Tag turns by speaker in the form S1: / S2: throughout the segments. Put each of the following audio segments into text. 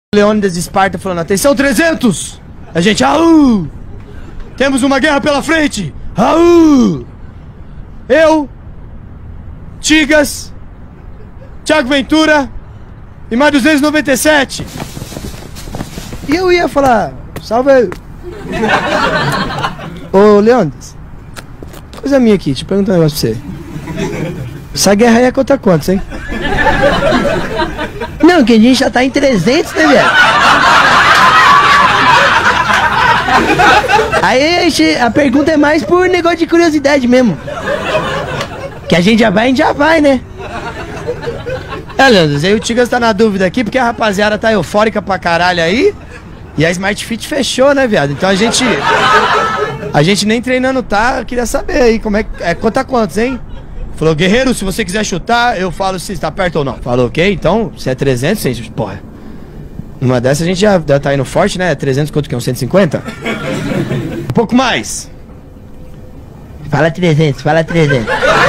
S1: Leônidas de Esparta falando: atenção 300! A gente, aú! Temos uma guerra pela frente! Aú! Eu, Tigas, Thiago Ventura e mais 297. E eu ia falar: salve aí. Ô Leônidas, coisa minha aqui, deixa eu perguntar um negócio pra você. Essa guerra aí é contra quantos, hein? Não, que a gente já tá em 300, né, velho? Aí a pergunta é mais por negócio de curiosidade mesmo. Que a gente já vai, né? Leandro, aí o Tigas tá na dúvida aqui, porque a rapaziada tá eufórica pra caralho aí. E a Smart Fit fechou, né, viado? Então a gente nem treinando tá, eu queria saber aí, como é conta quantos, hein? Falou: guerreiro, se você quiser chutar, eu falo se está perto ou não. Falou: ok, então, se é 300, gente, porra. Numa dessas a gente já tá indo forte, né? 300 quanto que é? Uns 150? Um pouco mais.
S2: Fala 300, fala 300.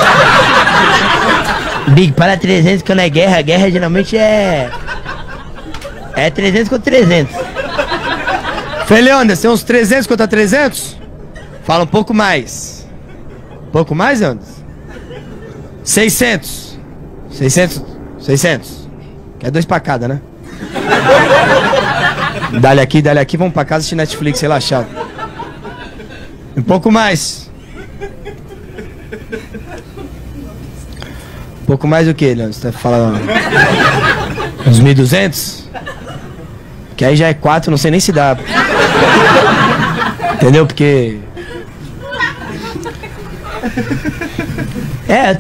S2: Big, fala 300 quando é guerra. Guerra geralmente é 300 contra 300.
S1: Leônidas, tem uns 300 contra 300? Fala um pouco mais. Um pouco mais, Leônidas? 600. 600. Que é 2 pra cada, né? Dá-lhe aqui, vamos pra casa assistir Netflix, relaxado. Um pouco mais. Um pouco mais do que, Leandro? Você tá falando? Uns 1.200? Que aí já é 4, não sei nem se dá. Entendeu? Porque...
S2: eu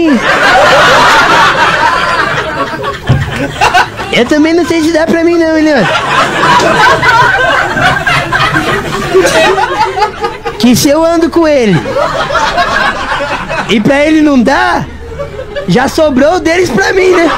S2: também não sei se dá pra mim não, Leandro. Que se eu ando com ele e pra ele não dá, já sobrou deles pra mim, né?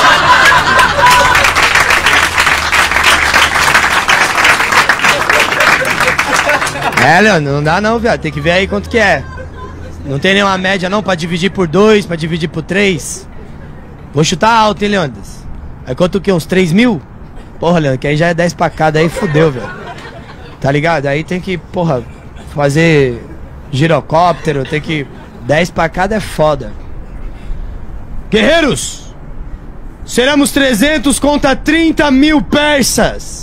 S1: Leandro, não dá não, viado. Tem que ver aí quanto que é. Não tem nenhuma média não pra dividir por 2, pra dividir por 3. Vou chutar alto, hein, Leônidas? Aí quanto o quê? Uns 3 mil? Porra, Leandro, que aí já é 10 pra cada, aí fudeu, velho. Tá ligado? Aí tem que, porra, fazer girocóptero, tem que... 10 pra cada é foda. Guerreiros! Seremos 300 contra 30 mil persas!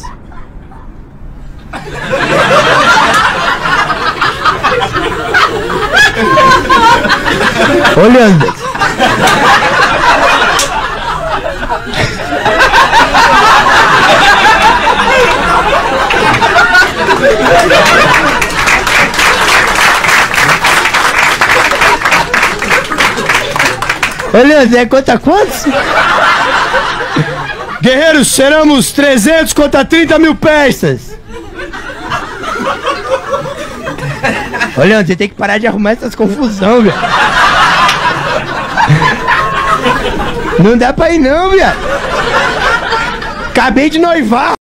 S2: Ô, Leandro. Ô, Leandro, é contra quantos?
S1: Guerreiros, seremos 300 contra 30 mil persas!
S2: Ô, Leandro, você tem que parar de arrumar essas confusão, velho. Não dá pra ir não, viado. Acabei de noivar.